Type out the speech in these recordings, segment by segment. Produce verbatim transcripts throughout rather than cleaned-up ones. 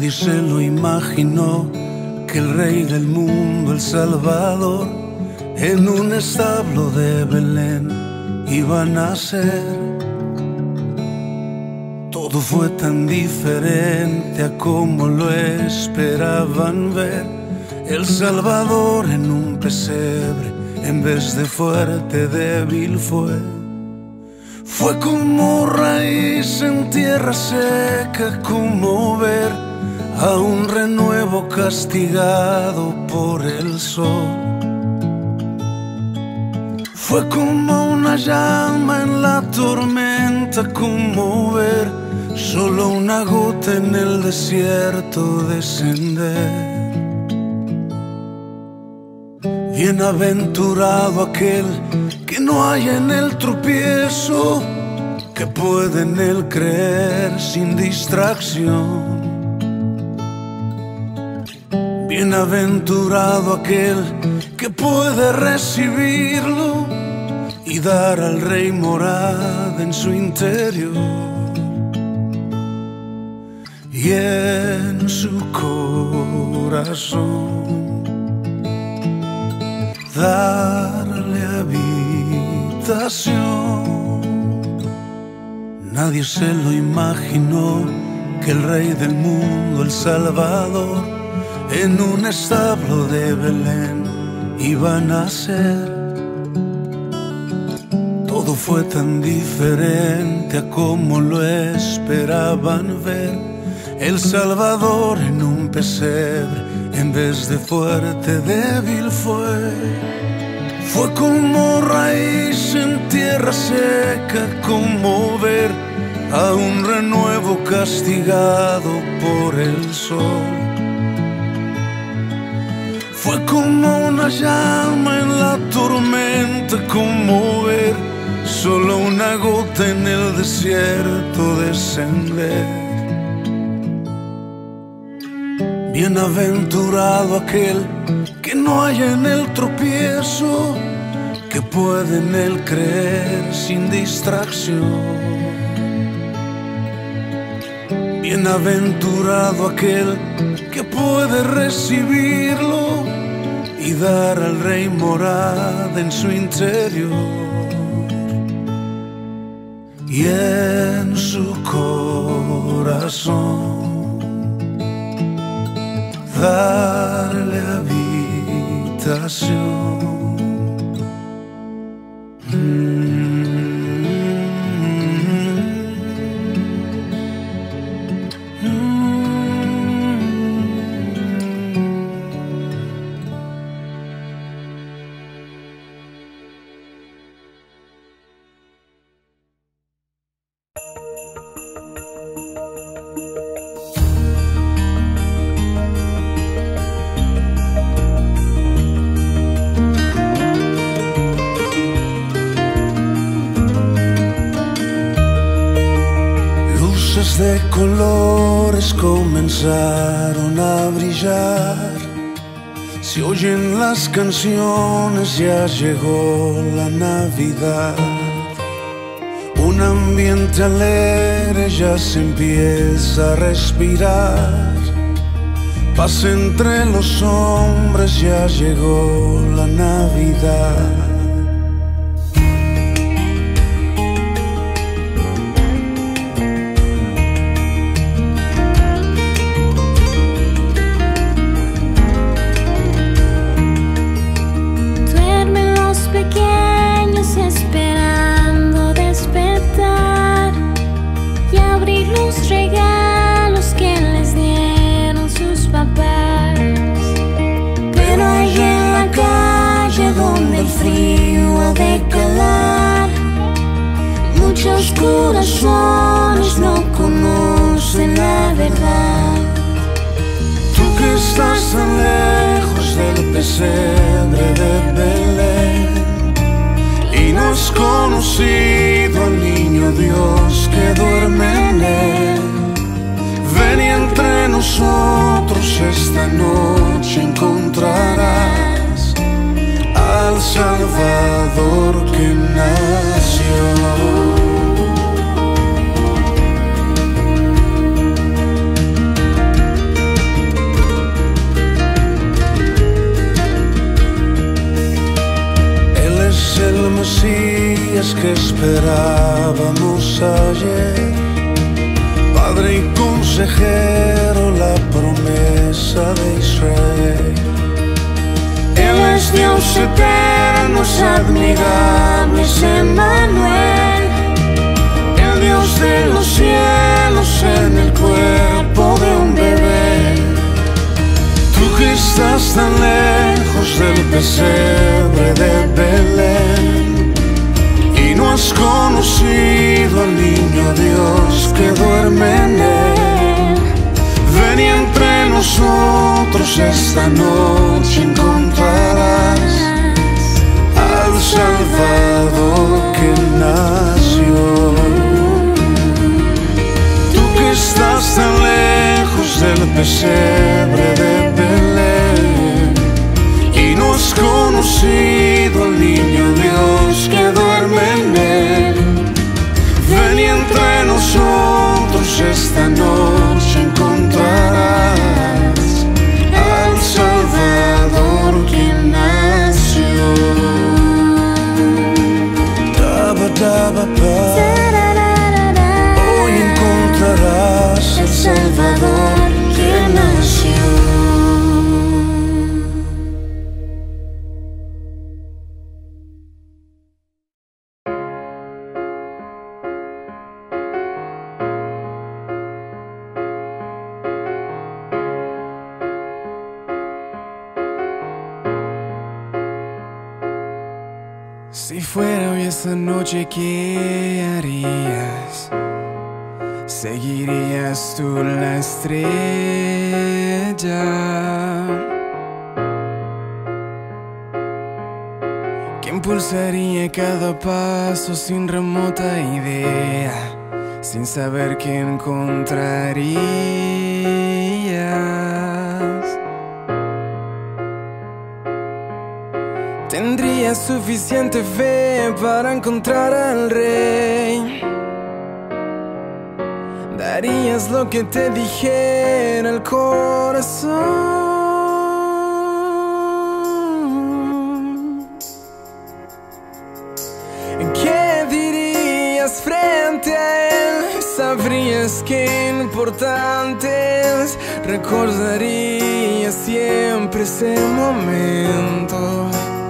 Nadie se lo imaginó que el rey del mundo, el Salvador, en un establo de Belén iba a nacer. Todo fue tan diferente a como lo esperaban ver. El Salvador en un pesebre, en vez de fuerte, débil fue. Fue como raíz en tierra seca, como ver a un renuevo castigado por el sol. Fue como una llama en la tormenta, como ver solo una gota en el desierto descender. Bienaventurado aquel que no haya en él tropiezo, que puede en él creer sin distracción. Bienaventurado aquel que puede recibirlo y dar al rey morada en su interior. Y en su corazón darle habitación. Nadie se lo imaginó que el rey del mundo, el Salvador, en un establo de Belén iba a nacer. Todo fue tan diferente a como lo esperaban ver. El Salvador en un pesebre, en vez de fuerte, débil fue. Fue como raíz en tierra seca, como ver a un renuevo castigado por el sol. Fue como una llama en la tormenta, como ver solo una gota en el desierto descender. Bienaventurado aquel que no haya en él tropiezo, que puede en él creer sin distracción. Bienaventurado aquel que puede recibirlo y dar al rey morada en su interior. Y en su corazón darle habitación. De colores comenzaron a brillar, se oyen las canciones, ya llegó la Navidad. Un ambiente alegre ya se empieza a respirar, paz entre los hombres, ya llegó la Navidad. Muchos corazones no conocen la verdad. Tú que estás tan lejos del pesebre de Belén y no has conocido al niño Dios que duerme en él, ven y entre nosotros esta noche encontrarás al Salvador que nació. reyes que esperábamos ayer, Padre y consejero, la promesa de Israel. Él es Dios eterno, es admirable, es Emmanuel, el Dios de los cielos en el cuerpo de un bebé. Tú que estás tan lejos del pesebre de Belén y no has conocido al niño Dios que duerme en él, ven y entre nosotros esta noche encontrarás al Salvador que nació. Tú que estás tan lejos del pesebre de Belén y no has conocido al niño Dios que duerme en él, ven y entre nosotros esta noche encontrarás al Salvador que nació. Daba, daba, pa. Hoy encontrarás al Salvador que nació. Si fuera hoy esta noche, ¿qué harías? ¿Seguirías tú la estrella que impulsaría cada paso sin remota idea, sin saber qué encontrarías? ¿Tendrías suficiente fe para encontrar al Rey? ¿Darías lo que te dijera el corazón? ¿Qué dirías frente a él? ¿Sabrías qué importante es? ¿Recordarías siempre ese momento?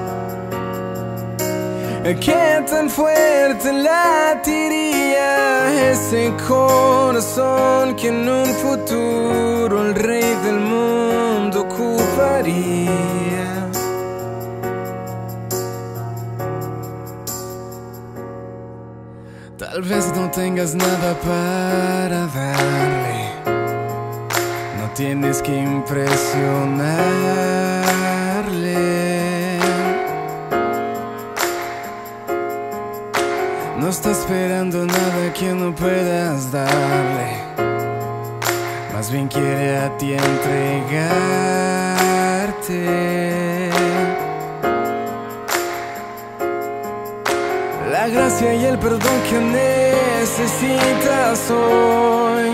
¿Qué tan fuerte latiría ese corazón que en un futuro el rey del mundo ocuparía? Tal vez no tengas nada para darle, no tienes que impresionarle. No está esperando nada que no puedas darle, más bien quiere a ti entregarte la gracia y el perdón que necesitas hoy,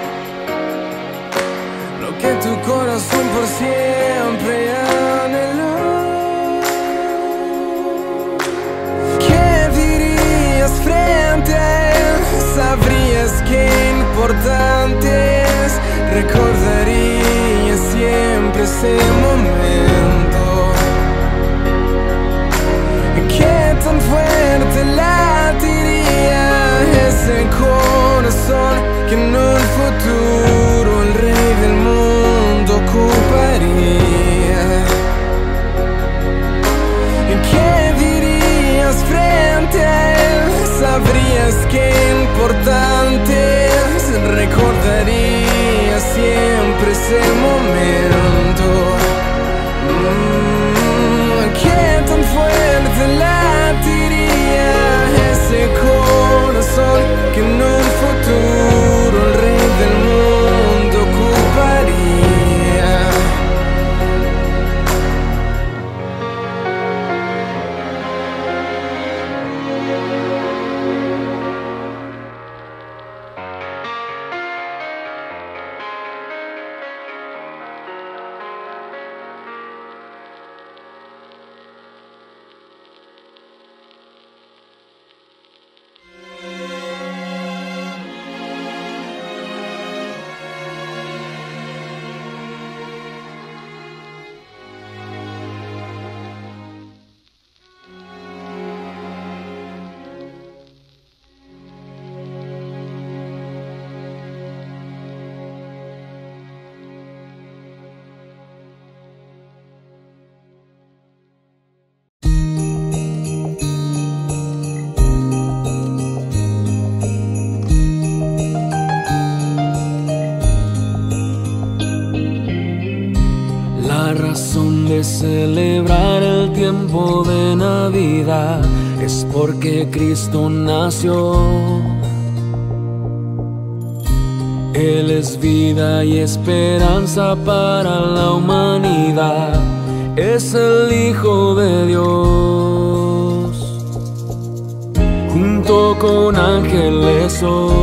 lo que tu corazón por siempre anheló. Frente a él, sabrías qué importante es, recordarías siempre ese momento. Qué tan fuerte latiría ese corazón que en un futuro el rey del mundo ocuparía. ¿Qué dirías frente a él? Sabrías qué importante es, recordarías siempre ese momento. Mm, qué tan fuerte latiría ese corazón que en un futuro el rey del mundo de celebrar el tiempo de Navidad es porque Cristo nació. Él es vida y esperanza para la humanidad, es el Hijo de Dios. Junto con ángeles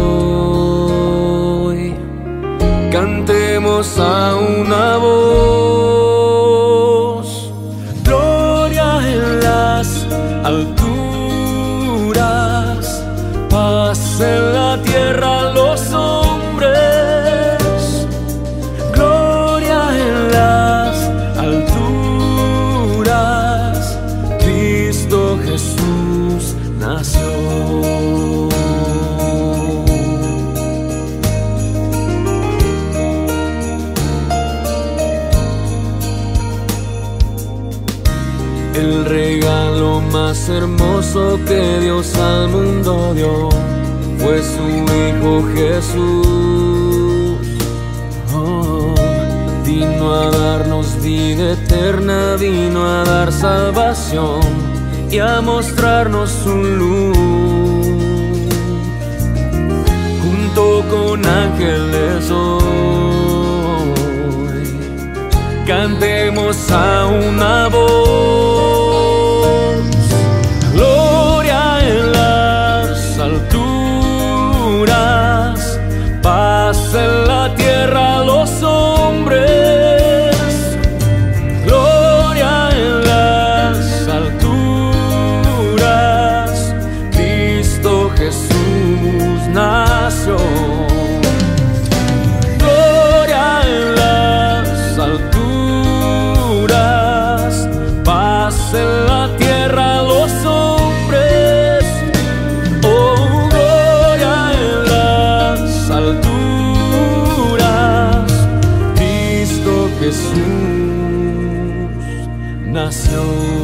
hoy cantemos a una voz: gloria en las alturas, paz en la tierra a los hombres. Gloria en las alturas, Cristo Jesús nació. El regalo más hermoso que Dios al mundo dio fue su Hijo Jesús. Oh, vino a darnos vida eterna, vino a dar salvación y a mostrarnos su luz. Junto con ángeles hoy cantemos a una voz: gloria en las alturas, paz en la tierra a los hombres. Gloria en las alturas, Cristo Jesús nació. Gloria en las alturas, paz en la tierra a los hombres. Oh, gloria en las alturas, Cristo Jesús nació.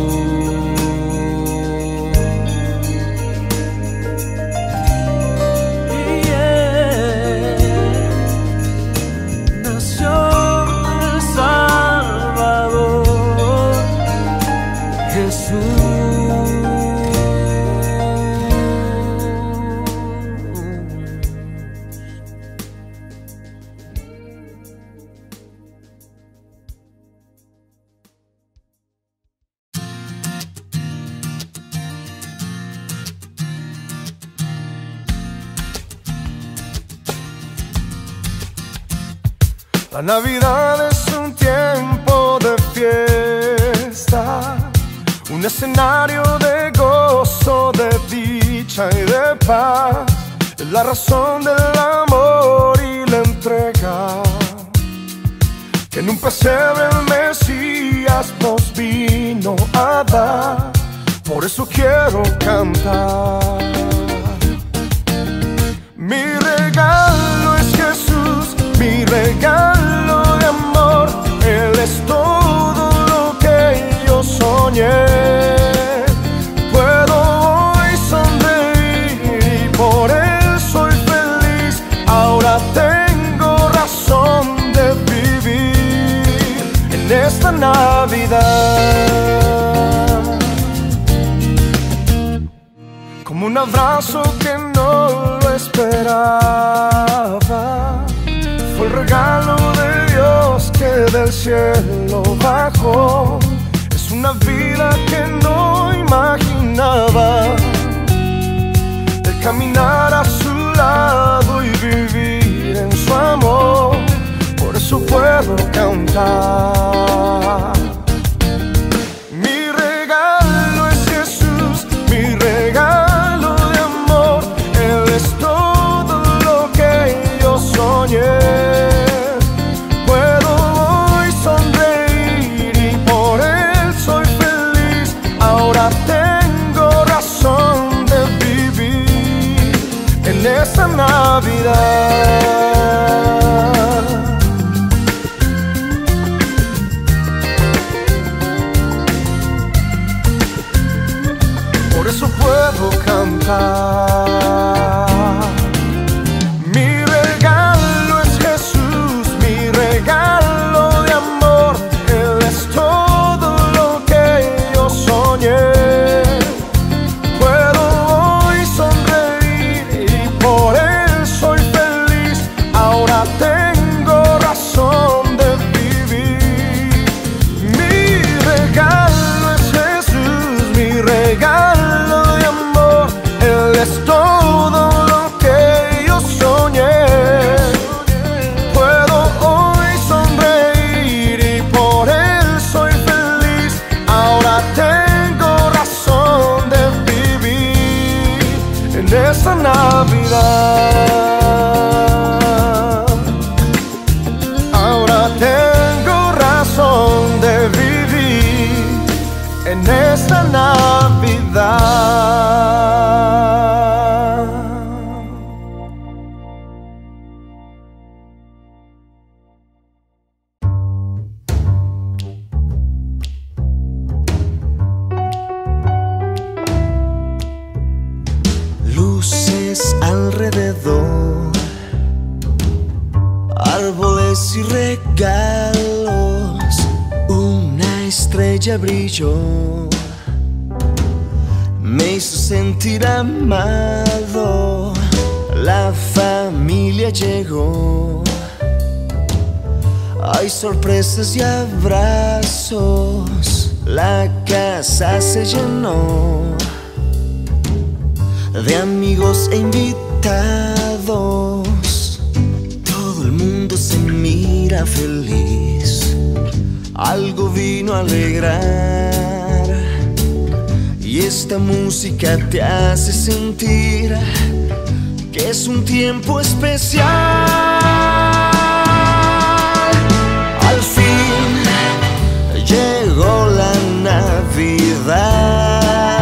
La Navidad es un tiempo de fiesta, un escenario de gozo, de dicha y de paz. Es la razón del amor y la entrega, que en un pesebre el Mesías nos vino a dar. Por eso quiero cantar. Mi regalo es Jesús, mi regalo de amor. Él es todo lo que yo soñé. Puedo hoy sonreír y por él soy feliz. Ahora tengo razón de vivir en esta Navidad. Como un abrazo que no lo esperaba, fue el regalo de Dios que del cielo bajó. Es una vida que no imaginaba, el caminar a su lado y vivir en su amor. Por eso puedo cantar. Mi regalo es Jesús, mi regalo de amor. Él es todo lo que yo soñé. Puedo hoy sonreír y por él soy feliz. Ahora tengo razón de vivir en esta Navidad. Por eso puedo cantar. Mi regalo es Jesús, mi regalo de amor. Él es todo Ahora tengo razón de vivir en esta Navidad. Luces alrededor, árboles y regalos, una estrella brilló, me hizo sentir amado, la familia llegó, hay sorpresas y abrazos, la casa se llenó de amigos e invitados, todo el mundo se mira feliz, algo vino a alegrar, y esta música te hace sentir que es un tiempo especial. Al fin llegó la Navidad.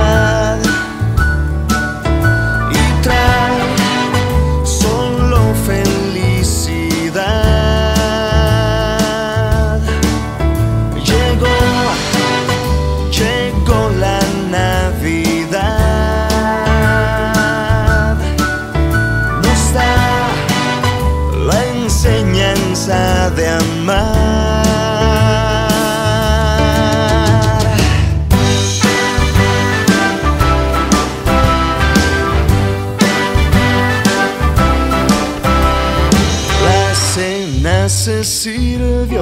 De amar. La cena se sirvió,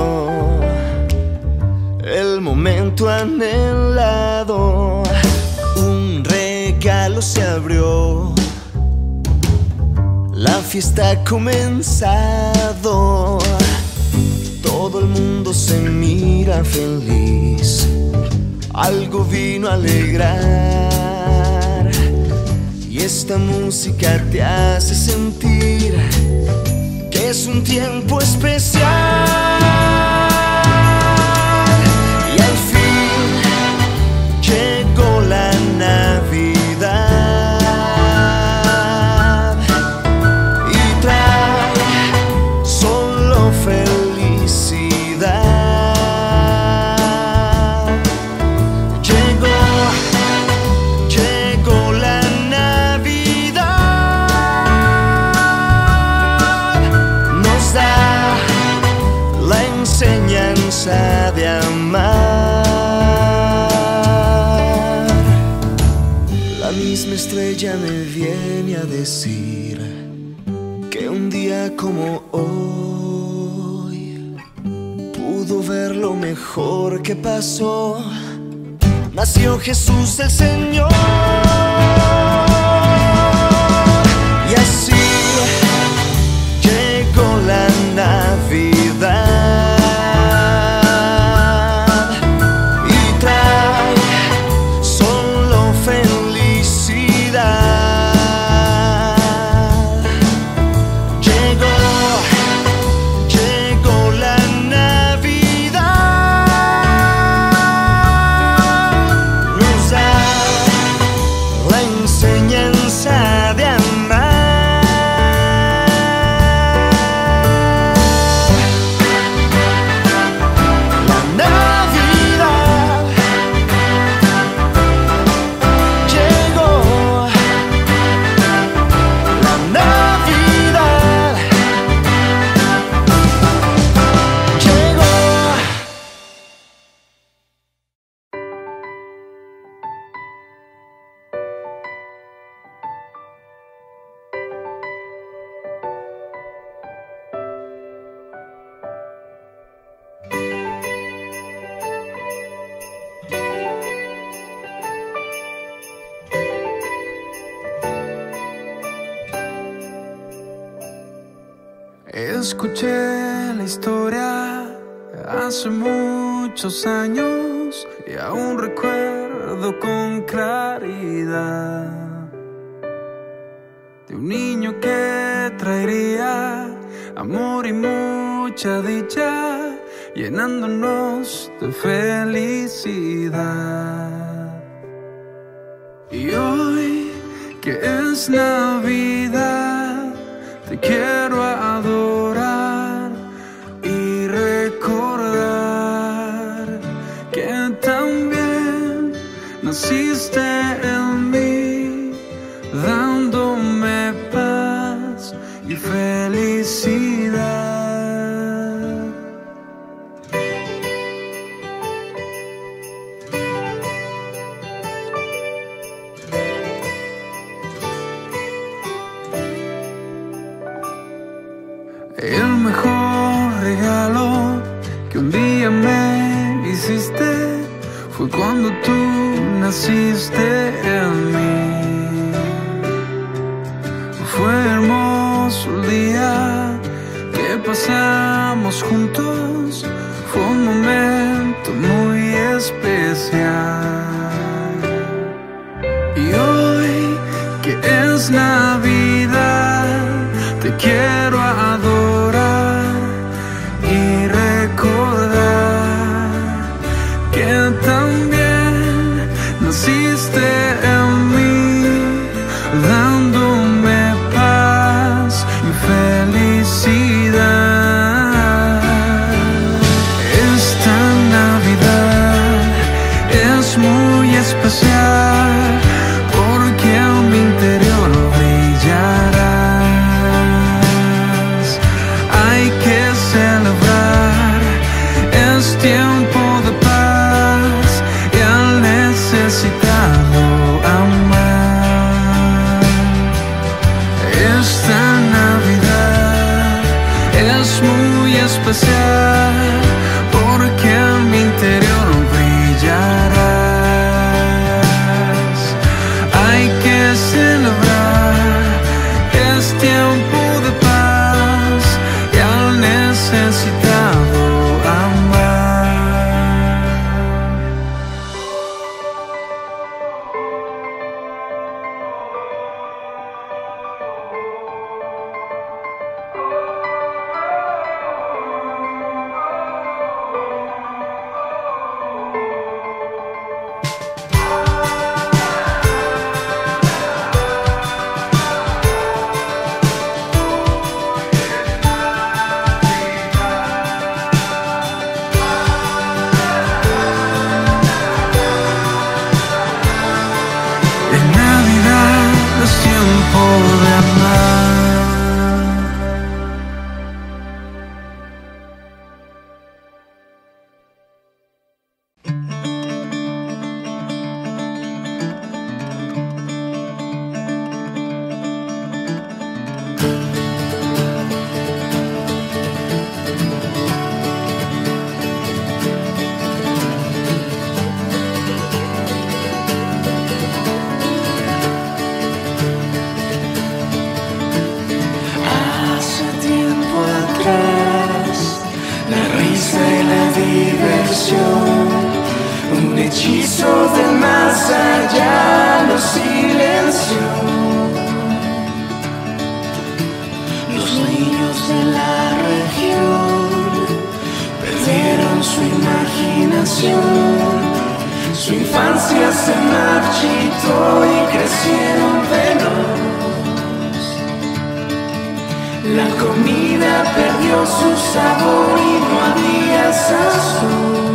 el momento anhelado, un regalo se abrió, la fiesta ha comenzado. Todo el mundo se mira feliz, algo vino a alegrar, y esta música te hace sentir que es un tiempo especial. Y al fin llegó la Navidad y trae solo felicidad. De amar, la misma estrella me viene a decir que un día como hoy pudo ver lo mejor que pasó. Nació Jesús el Señor, y así llegó la Navidad. Escuché la historia hace muchos años y aún recuerdo con claridad de un niño que traería amor y mucha dicha, llenándonos de felicidad. Y hoy que es Navidad, te quiero adorar y recordar que también naciste en mí, dándome paz y felicidad. El mejor regalo que un día me hiciste fue cuando tú naciste en mí. Fue hermoso el día que pasamos juntos, fue un momento muy especial. Y hoy que es Navidad, te quiero adorar y recordar que también naciste en mí, dándome paz y felicidad. Esta Navidad es muy especial porque en mi interior brillarás. Hay que celebrar, es tiempo de paz y al necesitado amar. Esta Navidad es muy especial porque en mi interior brillarás. Hay que celebrar, es tiempo de paz y al necesitado amar. En Navidad es tiempo de amar. Hace tiempo atrás, la risa y la diversión, un hechizo del más allá nos silenció. Los niños de la región perdieron su imaginación, su infancia se marchitó y crecieron veloz. La comida perdió su sabor y no había sazón.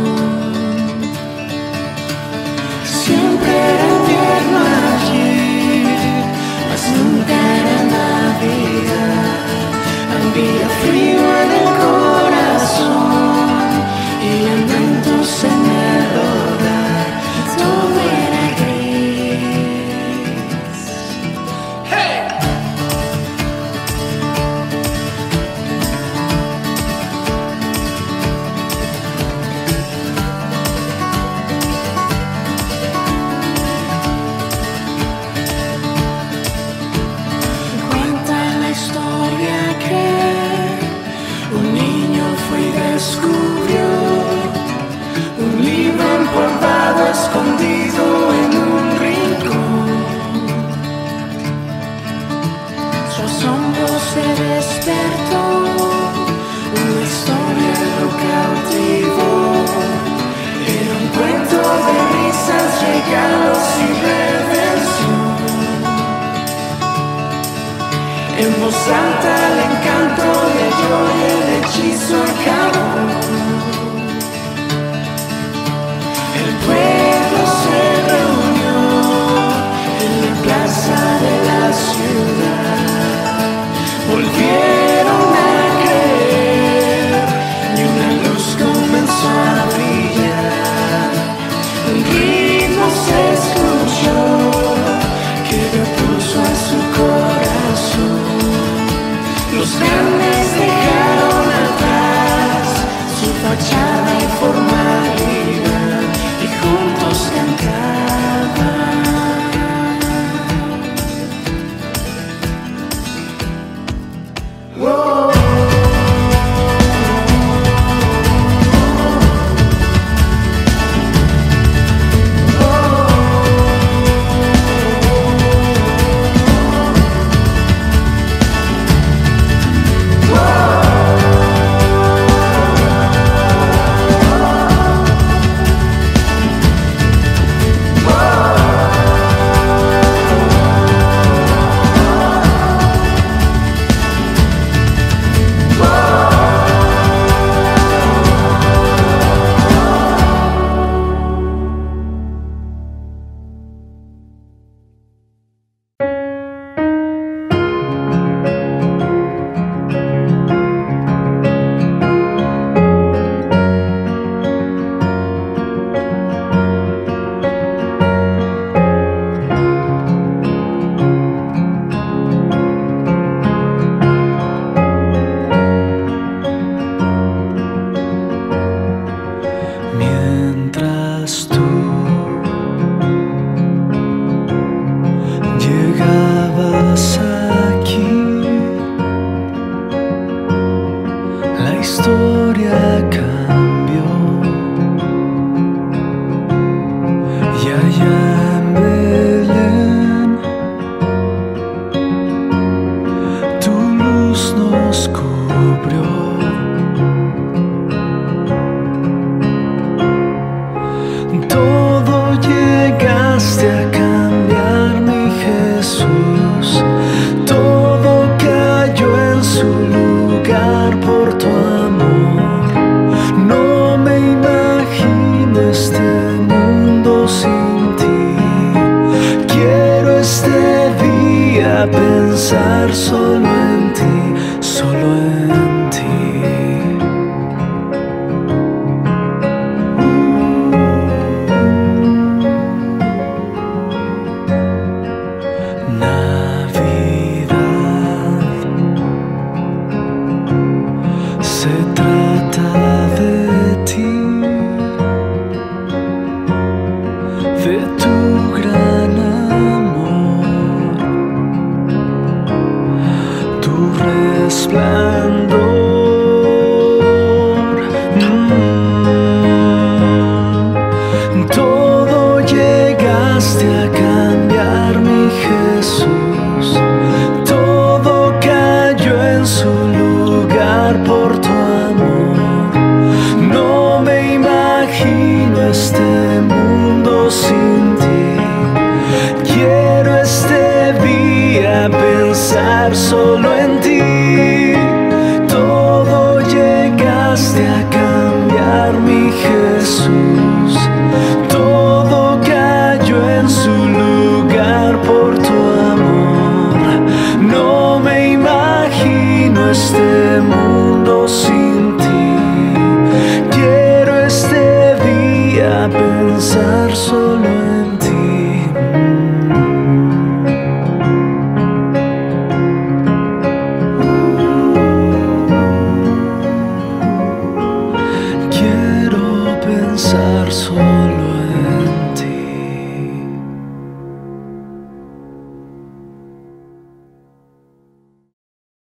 Siempre era invierno ayer, mas nunca era Navidad. Había frío en el corazón y lamentos en el hogar. Todo era gris. ¡Hey! pecados y redención. En voz alta el encanto leyó y el hechizo acabó. El pueblo se reunió en la plaza de la ciudad. Volvieron a creer y una luz comenzó a brillar. Un ritmo se escuchó que repuso a su corazón. Los grandes dejaron atrás su fachada y formalidad y juntos cantaban. Whoa. Pensar solo en ti, solo en ti. Navidad se trata de ti, de tu gran amor, tu resplandor. Mm. Todo llegaste a cambiar, mi Jesús. Todo cayó en su lugar por tu amor. No me imagino este mundo sin ti. Quiero este día pensar solo en ti. Todo llegaste a cambiar, mi Jesús. Todo cayó en su lugar por tu amor. No me imagino este mundo sin ti. Quiero este día pensar solo en ti. Quiero pensar solo